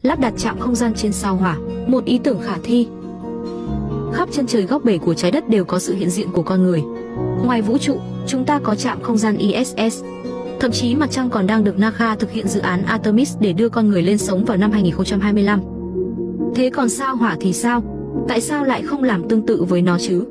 Lắp đặt trạm không gian trên sao Hỏa, một ý tưởng khả thi. Khắp chân trời góc bể của trái đất đều có sự hiện diện của con người. Ngoài vũ trụ, chúng ta có trạm không gian ISS. Thậm chí mặt trăng còn đang được NASA thực hiện dự án Artemis để đưa con người lên sống vào năm 2025. Thế còn sao Hỏa thì sao? Tại sao lại không làm tương tự với nó chứ?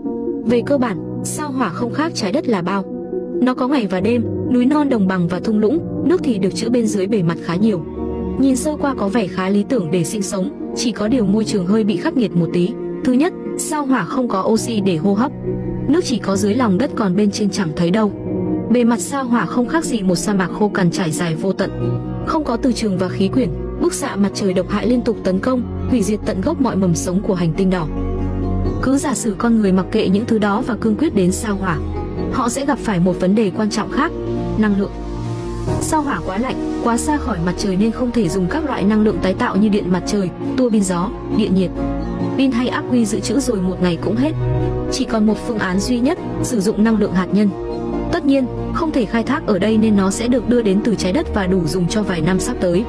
Về cơ bản, sao Hỏa không khác trái đất là bao. Nó có ngày và đêm, núi non đồng bằng và thung lũng, nước thì được trữ bên dưới bề mặt khá nhiều. Nhìn sơ qua có vẻ khá lý tưởng để sinh sống, chỉ có điều môi trường hơi bị khắc nghiệt một tí. Thứ nhất, sao Hỏa không có oxy để hô hấp. Nước chỉ có dưới lòng đất còn bên trên chẳng thấy đâu. Bề mặt sao Hỏa không khác gì một sa mạc khô cằn trải dài vô tận. Không có từ trường và khí quyển, bức xạ mặt trời độc hại liên tục tấn công, hủy diệt tận gốc mọi mầm sống của hành tinh đỏ. Cứ giả sử con người mặc kệ những thứ đó và cương quyết đến sao Hỏa, họ sẽ gặp phải một vấn đề quan trọng khác: năng lượng. Sao Hỏa quá lạnh, quá xa khỏi mặt trời nên không thể dùng các loại năng lượng tái tạo như điện mặt trời, tua bin gió, điện nhiệt. Pin hay ắc quy dự trữ rồi một ngày cũng hết. Chỉ còn một phương án duy nhất, sử dụng năng lượng hạt nhân. Tất nhiên, không thể khai thác ở đây nên nó sẽ được đưa đến từ trái đất và đủ dùng cho vài năm sắp tới.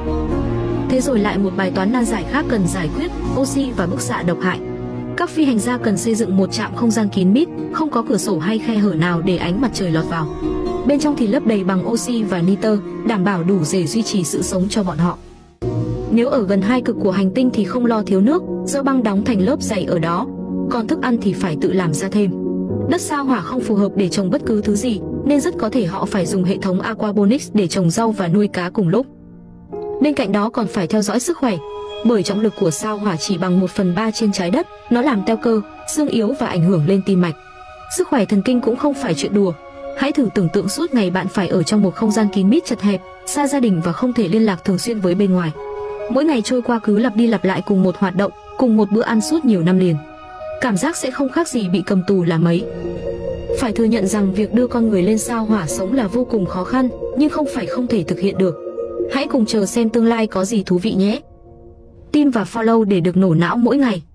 Thế rồi lại một bài toán nan giải khác cần giải quyết: oxy và bức xạ độc hại. Các phi hành gia cần xây dựng một trạm không gian kín mít, không có cửa sổ hay khe hở nào để ánh mặt trời lọt vào. Bên trong thì lấp đầy bằng oxy và nitơ, đảm bảo đủ để duy trì sự sống cho bọn họ. Nếu ở gần hai cực của hành tinh thì không lo thiếu nước, do băng đóng thành lớp dày ở đó. Còn thức ăn thì phải tự làm ra thêm. Đất sao Hỏa không phù hợp để trồng bất cứ thứ gì, nên rất có thể họ phải dùng hệ thống aquaponics để trồng rau và nuôi cá cùng lúc. Bên cạnh đó còn phải theo dõi sức khỏe, bởi trọng lực của sao Hỏa chỉ bằng 1/3 trên trái đất, nó làm teo cơ, xương yếu và ảnh hưởng lên tim mạch. Sức khỏe thần kinh cũng không phải chuyện đùa. Hãy thử tưởng tượng suốt ngày bạn phải ở trong một không gian kín mít chật hẹp, xa gia đình và không thể liên lạc thường xuyên với bên ngoài. Mỗi ngày trôi qua cứ lặp đi lặp lại cùng một hoạt động, cùng một bữa ăn suốt nhiều năm liền. Cảm giác sẽ không khác gì bị cầm tù là mấy. Phải thừa nhận rằng việc đưa con người lên sao Hỏa sống là vô cùng khó khăn, nhưng không phải không thể thực hiện được. Hãy cùng chờ xem tương lai có gì thú vị nhé. Tin và follow để được nổ não mỗi ngày.